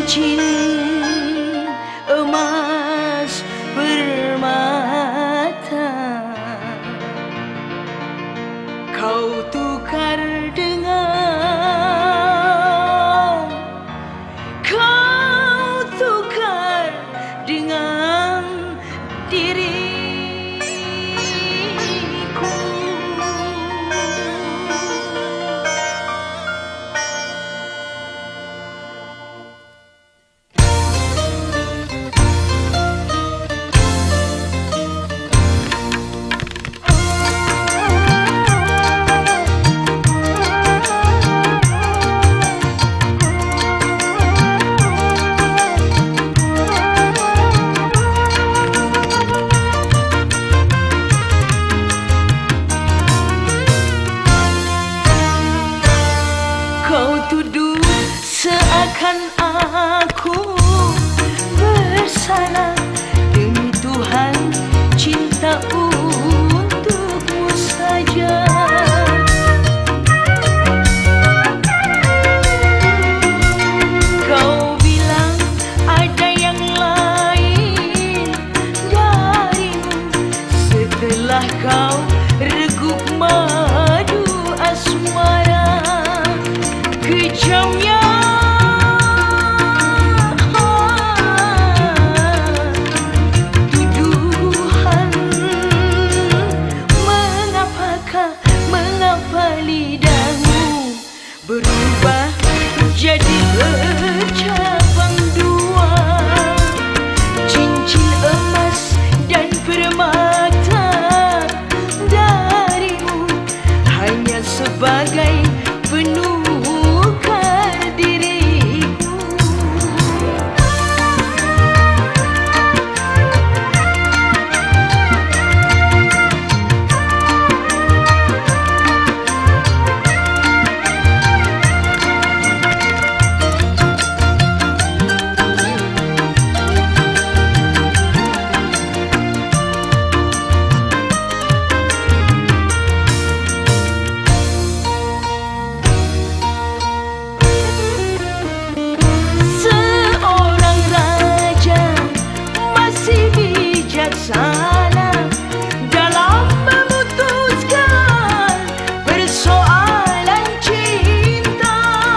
cincin emas permata kau tukar dengan diriku. Kau tuduh seakan aku bersalah. Demi Tuhan, cinta untukmu saja. Kau bilang ada yang lain darimu setelah kau reguk madu asmara. Kejamnya tuduhan, mengapa lidahmu berubah jadi bercabang dua? Cincin emas dan permata darimu hanya sebagai penukar diriku. Sana dalam memutuskan persoalan cinta.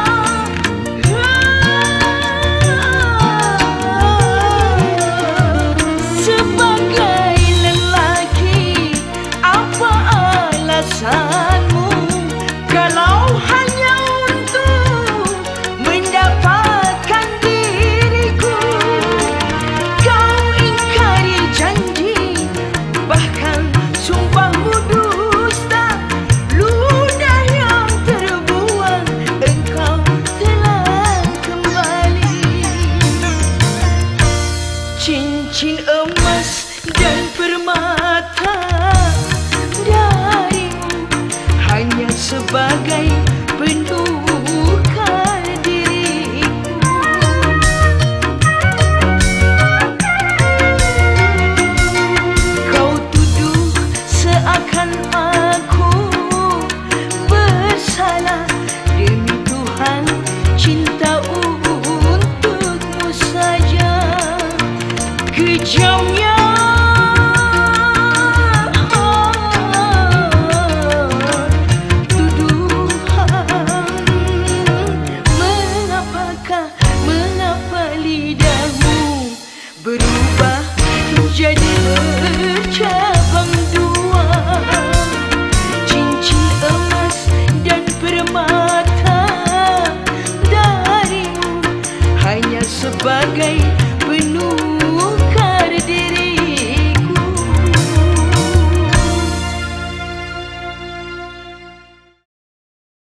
Sebagai lelaki, apa alasanmu kalau hanya untuk mendapatkan diriku? Kau ingkari janji, bahkan sumpahmu dusta. Ludah yang terbuang, engkau telah kembali. Cincin emas dan permata darimu hanya sebagai penukar diriku. Kau tuduh seakan aku bersalah. Demi Tuhan, cinta untukmu saja. Kejamnya tuduhan, mengapa lidahmu berubah jadi bercabang dua? Cincin emas dan permata darimu hanya sebagai